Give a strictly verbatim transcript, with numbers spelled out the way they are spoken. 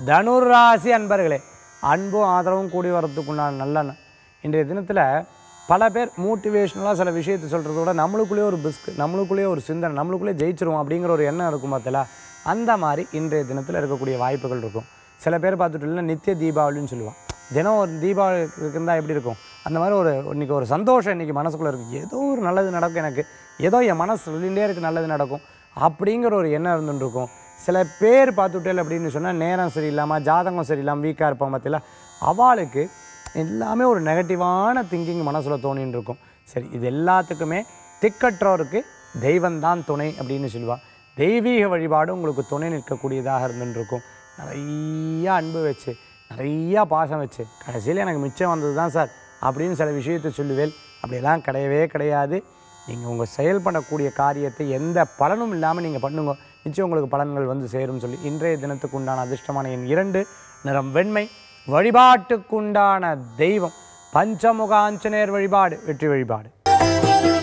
தனுராசி அன்பர்களே, அன்பும் ஆதரவும் கூடி வரத்துக்குண்டான நல்ல ந- இன்றைய தினத்தில் பல பேர் மோட்டிவேஷனலாக சில விஷயத்தை சொல்கிறத விட நம்மளுக்குள்ளேயே ஒரு பிஸ்கு, நம்மளுக்குள்ளேயே ஒரு சிந்தனை, நம்மளுக்குள்ளேயே ஜெயிச்சிருவோம் அப்படிங்கிற ஒரு எண்ணம் இருக்கும் பார்த்தல, அந்த மாதிரி இன்றைய தினத்தில் இருக்கக்கூடிய வாய்ப்புகள் இருக்கும். சில பேர் பார்த்துட்டு இல்லை நித்திய தீபாவளின்னு சொல்லுவான். தினம் ஒரு தீபாவளி இருக்குந்தா எப்படி இருக்கும், அந்த மாதிரி ஒரு இன்றைக்கி ஒரு சந்தோஷம் இன்றைக்கி மனசுக்குள்ளே இருக்குது. ஏதோ ஒரு நல்லது நடக்கும், எனக்கு ஏதோ என் மனசு சொல்லிகிட்டே இருக்குது நல்லது நடக்கும் அப்படிங்கிற ஒரு எண்ணம் இருந்துட்டு இருக்கும். சில பேர் பார்த்துட்டேல் அப்படின்னு சொன்னால் நேரம் சரியில்லாமல், ஜாதகம் சரியில்லாமல், வீக்காக இருப்பான் பார்த்தீங்களா, அவளுக்கு எல்லாமே ஒரு நெகட்டிவான திங்கிங் மனசில் தோணின்னு இருக்கும். சரி, இது எல்லாத்துக்குமே திக்கற்றோருக்கு தெய்வந்தான் துணை அப்படின்னு சொல்லுவாள். தெய்வீக வழிபாடு உங்களுக்கு துணை நிற்கக்கூடியதாக இருந்துட்டு இருக்கும். நிறையா அன்பு வச்சு, நிறையா பாசம் வச்சு, கடைசியில் எனக்கு மிச்சம் வந்தது தான் சார் அப்படின்னு சில விஷயத்தை சொல்லுவேல். அப்படியெல்லாம் கிடையவே கிடையாது. நீங்கள் உங்கள் செயல்படக்கூடிய காரியத்தை எந்த பலனும் இல்லாமல் நீங்கள் பண்ணுங்க, நிச்சயம் உங்களுக்கு பலன்கள் வந்து சேரும் சொல்லி இன்றைய தினத்துக்கு உண்டான அதிர்ஷ்டமான எண் இரண்டு, நிறம் வெண்மை, வழிபாட்டுக்குண்டான தெய்வம் பஞ்சமுக ஆஞ்சநேயர் வழிபாடு வெற்றி வழிபாடு.